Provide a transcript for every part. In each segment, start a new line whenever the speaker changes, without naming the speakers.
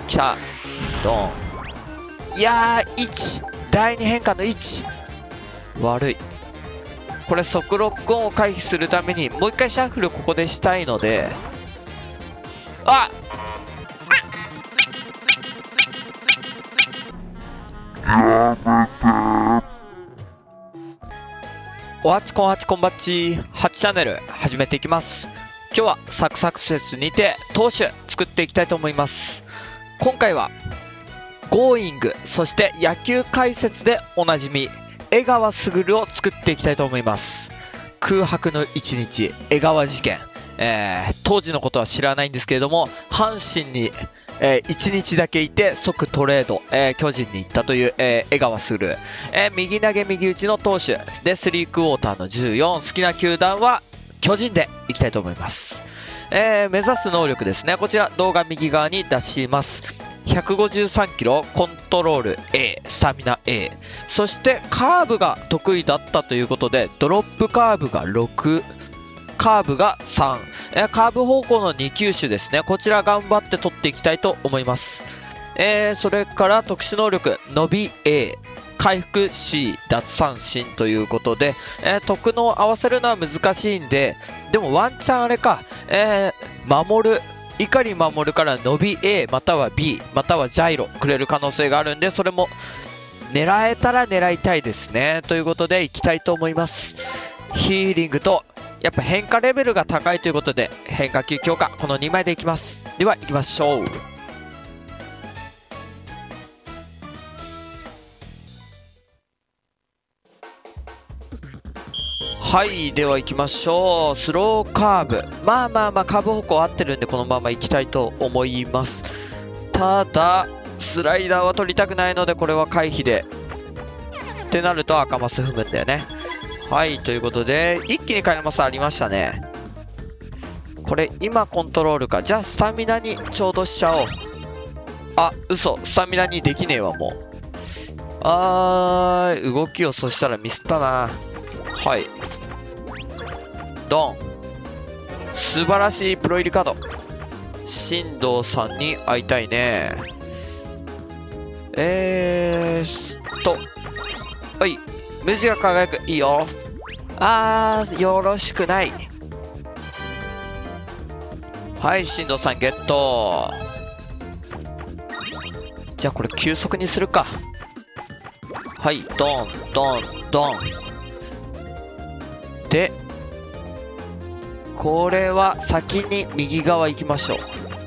来た。ドン。いやー、1。第2変化の1。悪い。これ即ロックオンを回避するためにもう一回シャッフルここでしたいので、あっ、おはちこんはちこんばっち8チャンネル始めていきます。今日はサクサクセスにて投手作っていきたいと思います。今回は Going そして野球解説でおなじみ江川卓を作っていきたいと思います。空白の1日江川事件、当時のことは知らないんですけれども、阪神に1日だけいて即トレード、巨人に行ったという、江川卓、右投げ右打ちの投手で3クォーターの14、好きな球団は巨人でいきたいと思います。目指す能力ですね、こちら動画右側に出します。153キロ、コントロール A、スタミナ A、そしてカーブが得意だったということでドロップカーブが6、カーブが3、カーブ方向の2球種ですね。こちら頑張って取っていきたいと思います。それから特殊能力、伸び A、回復 C、奪三振ということで、特能を合わせるのは難しいんで、でもワンチャンあれか、守る、碇守から伸び A または B またはジャイロくれる可能性があるんで、それも狙えたら狙いたいですね。ということでいきたいと思います。ヒーリングとやっぱ変化レベルが高いということで変化球強化、この2枚でいきます。では行きましょう。はい、では行きましょう。スローカーブ、まあカーブ方向合ってるんでこのまま行きたいと思います。ただスライダーは取りたくないのでこれは回避でってなると赤マス踏むんだよね。はい、ということで一気にカイナマスありましたね。これ今コントロールか。じゃあスタミナにちょうどしちゃおう。あ、嘘、スタミナにできねえわもう。動きをそしたらミスったな。はい、ドン。素晴らしいプロ入りカード。進藤さんに会いたいね。はい、無地が輝く、いいよ。よろしくない。はい、進藤さんゲット。じゃあこれ急速にするか。はい、ドンドンドンで、これは先に右側行きましょ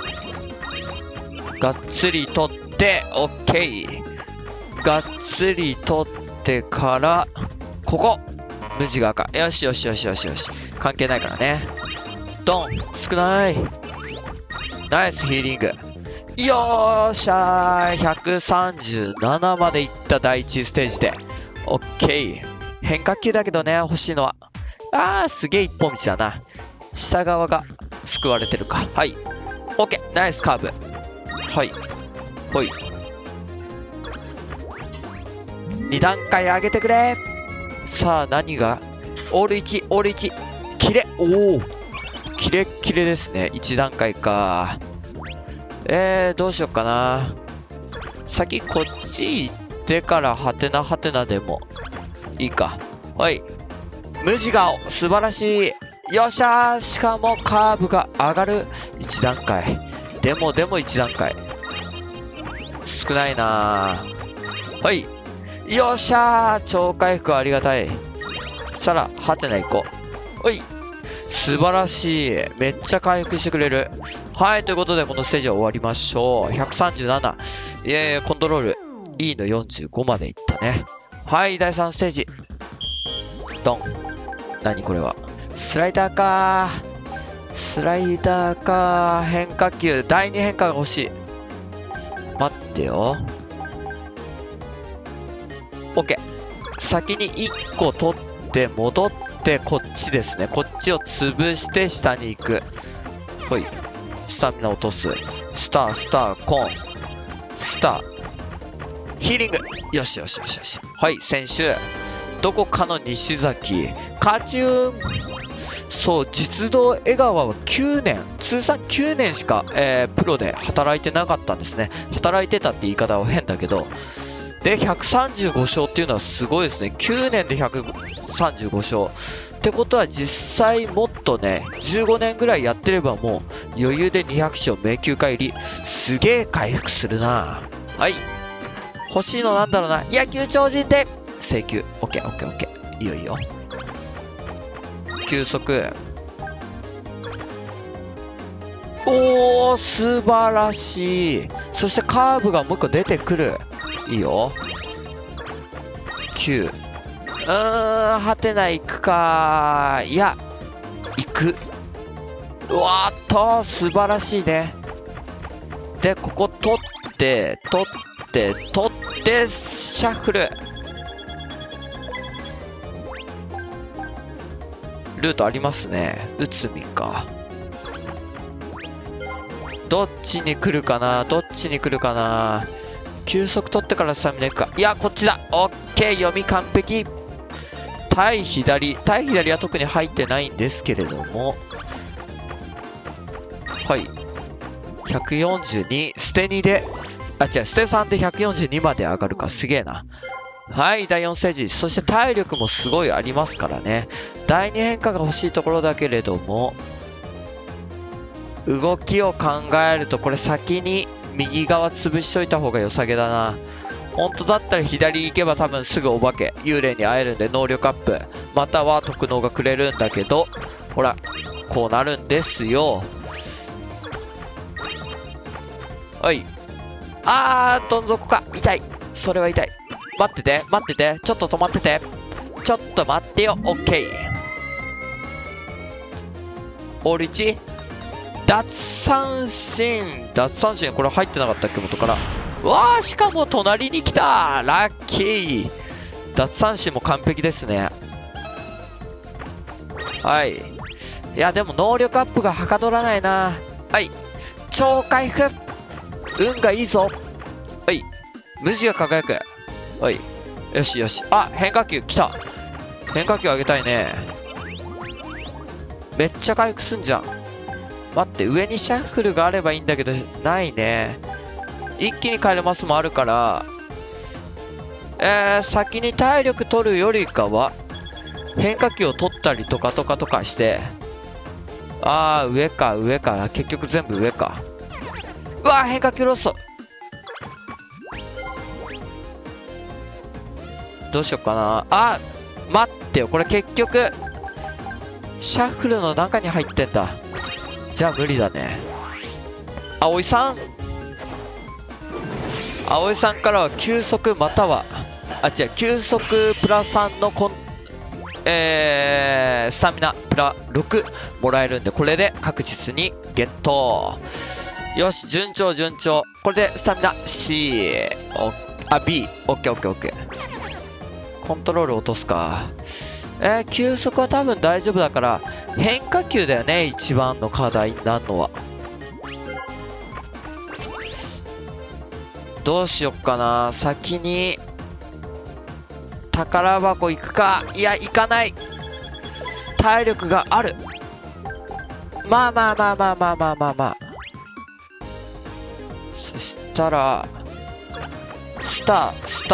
う。がっつり取って OK。 がっつり取ってからここ無地が赤。よしよしよしよしよし、関係ないからね。ドン。少ない。ナイスヒーリング。よーしゃー。137までいった第1ステージで OK。 変化球だけどね、欲しいのは。すげえ一本道だな。下側が救われてるか。はい OK。 ナイスカーブ。はいほい。2段階上げてくれ。さあ何が、オール1オール1キレ。おおキレッキレですね。1段階か。どうしよっかな。先こっち行ってからハテナハテナでもいいか。はい、無地顔素晴らしい。よっしゃー。しかもカーブが上がる。1段階でも1段階少ないな。はい、よっしゃー。超回復ありがたい。そしたらハテナ行こう。はい、素晴らしい。めっちゃ回復してくれる。はい、ということでこのステージは終わりましょう。137。コントロール E の45までいったね。はい、第3ステージ。ドン。何これは。スライダーか。スライダーか。変化球。第2変化が欲しい。待ってよ。OK。先に1個取って戻ってこっちですね。こっちを潰して下に行く。ほい。スタミナ落とす。スター、コン。スター。ヒーリング。よしよしよしよし。はい、先週。どこかの西崎。カチューン。 そう、実動江川は9年、通算9年しか、プロで働いてなかったんですね。働いてたって言い方は変だけど。で、135勝っていうのはすごいですね。9年で135勝。ってことは実際もっとね、15年ぐらいやってればもう余裕で200勝迷宮入り。すげえ回復するな。はい。欲しいのなんだろうな。野球超人で請求。オッケーオッケーオッケー。いいよいいよ。球速。おー、素晴らしい。そしてカーブがもう一個出てくる。いいよ。9。はてな、行くか。いや、行く。うわーっと、素晴らしいね。で、ここ取って、取って、取って、シャッフル。ルートありますね。内海か。どっちに来るかな、どっちに来るかな。球速取ってからスタミナいくか。いや、こっちだ。オッケー、読み完璧。対左は特に入ってないんですけれども。はい。142、捨て2で、あ、違う、捨て3で142まで上がるか。すげえな。はい、第4ステージ。そして体力もすごいありますからね。第2変化が欲しいところだけれども、動きを考えると、これ先に右側潰しといた方が良さげだな。本当だったら左行けば多分すぐお化け、幽霊に会えるんで能力アップ、または特能がくれるんだけど、ほら、こうなるんですよ。はい。どん底か。痛い。それは痛い。待ってて、待ってて。ちょっと止まってて。ちょっと待ってよ。オッケー。オール 1。奪三振。奪三振。これ入ってなかったっけ、元から。うわー、しかも隣に来た。ラッキー。奪三振も完璧ですね。はい。いや、でも能力アップがはかどらないな。はい。超回復。運がいいぞ。はい。無地が輝く。はい。よしよし。あ、変化球来た。変化球あげたいね。めっちゃ回復すんじゃん。待って、上にシャッフルがあればいいんだけど、ないね。一気に帰れますもあるから、先に体力取るよりかは、変化球を取ったりとかして、上か、上か。結局全部上か。うわ、変化球ロスト。どうしよっかな。待ってよ。これ結局、シャッフルの中に入ってんだ。じゃあ無理だね。葵さんからは球速または、違う、球速プラ3のスタミナプラ6もらえるんで、これで確実にゲット。よし、順調順調。これでスタミナ C、B、オッケーオッケーオッケー。コントロール落とすか。球速は多分大丈夫だから、変化球だよね、一番の課題になるのは。どうしよっかな。先に、宝箱行くか。いや、行かない。体力がある。まあ。そしたら、スタ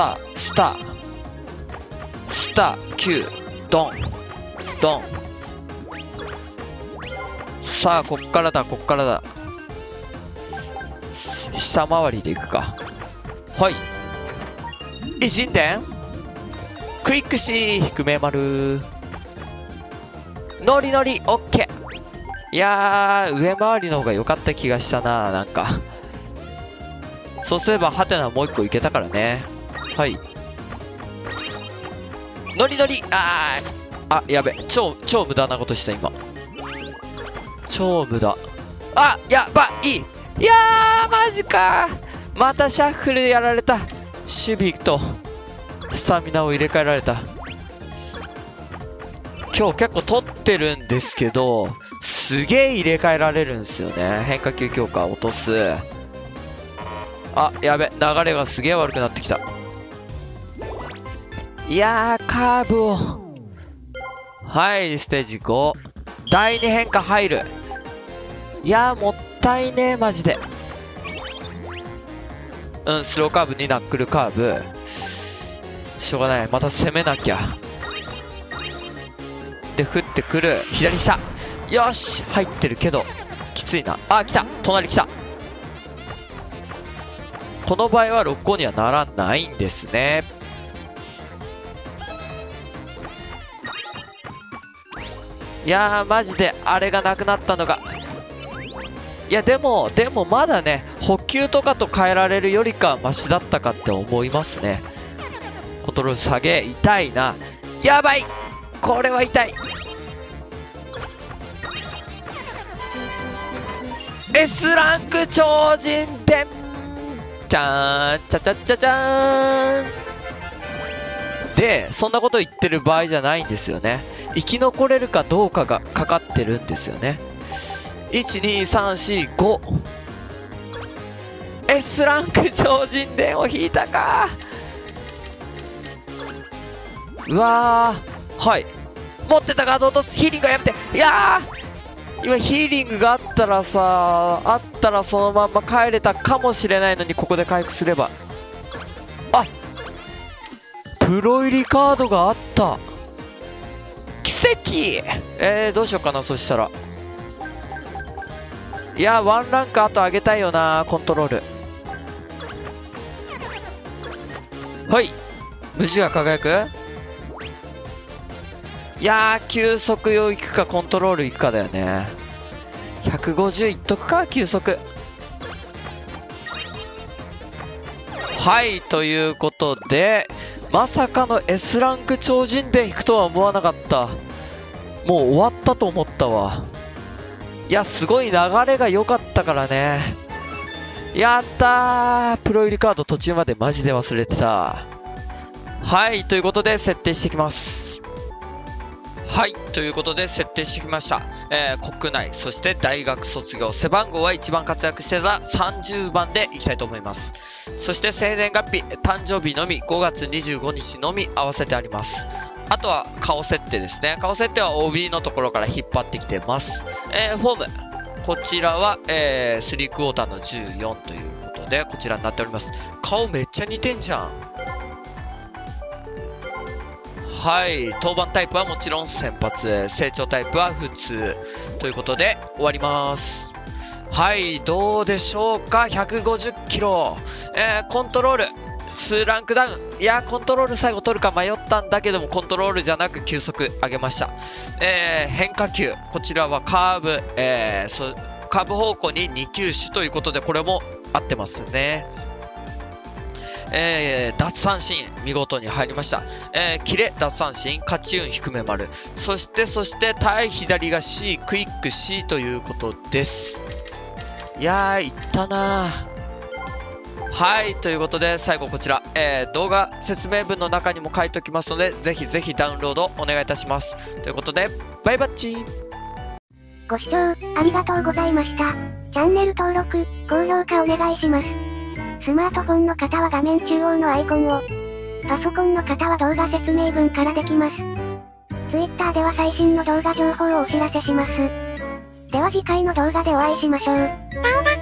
ー、9、ドン。さあ、こっからだ。下回りでいくか。はい。偉人伝クイックシー、低め丸。ノリノリ、オッケー。いやー、上回りの方が良かった気がしたな、なんか。そうすれば、ハテナもう一個いけたからね。はい。ノリノリ、やべ。超無駄なことした、今。超無駄。やばい。いやー、マジか。またシャッフルやられた。守備とスタミナを入れ替えられた。今日結構取ってるんですけど、すげえ入れ替えられるんですよね。変化球強化落とす。やべ。流れがすげえ悪くなってきた。いやー、カーブを。はい、ステージ5。 第2変化入る。いやー、もったいねえ、マジで。スローカーブにナックルカーブ。しょうがない。また攻めなきゃ。で、降ってくる。左下。よし入ってるけど、きついな。あ、来た隣来た。この場合は6個にはならないんですね。いやー、マジで、あれがなくなったのが。いや、でもまだね、補給とかと変えられるよりかはマシだったかって思いますね。コントロール下げ、痛いな。やばいこれは痛い。S ランク超人伝じゃーん、ちゃちゃちゃちゃーん。で、そんなこと言ってる場合じゃないんですよね。生き残れるかどうかがかかってるんですよね。1、2、3、4、5。S ランク超人伝を引いたか。うわー、はい。持ってたガード落とす。ヒーリングはやめて。いやー、今ヒーリングがあったらそのまんま帰れたかもしれないのに、ここで回復すれば。あ、プロ入りカードがあった。奇跡。どうしようかな。そしたら、いやー、ワンランクあと上げたいよな。コントロール。はい、無事が輝く。いやー、急速用いくかコントロールいくかだよね。150いっとくか、急速。はい、ということで、まさかの S ランク超人伝引くとは思わなかった。もう終わったと思ったわ。いや、すごい流れが良かったからね。やったー。プロ入りカード途中までマジで忘れてた。はい、ということで設定していきます。はい、ということで設定してきました。国内、そして大学卒業、背番号は一番活躍してた30番でいきたいと思います。そして生年月日、誕生日のみ5月25日のみ合わせてあります。あとは顔設定ですね。顔設定は OB のところから引っ張ってきてます。フォーム。こちらは、3クォーターの14ということで、こちらになっております。顔めっちゃ似てんじゃん。はい。登板タイプはもちろん先発。成長タイプは普通。ということで、終わります。はい。どうでしょうか ?150 キロ。コントロール。2ランクダウン。いや、コントロール最後取るか迷ったんだけども、コントロールじゃなく球速上げました。変化球。こちらはカーブ。カーブ方向に2球種ということで、これも合ってますね。奪三振、見事に入りました。キレ、奪三振、勝ち運低め丸。そして、対左が C、クイック C ということです。いやー、いったなー。はい、ということで、最後こちら、動画説明文の中にも書いておきますので、ぜひぜひダウンロードお願いいたします。ということで、バイバッチー。
ご視聴ありがとうございました。チャンネル登録、高評価お願いします。スマートフォンの方は画面中央のアイコンを、パソコンの方は動画説明文からできます。Twitter では最新の動画情報をお知らせします。では次回の動画でお会いしましょう。バイバイ。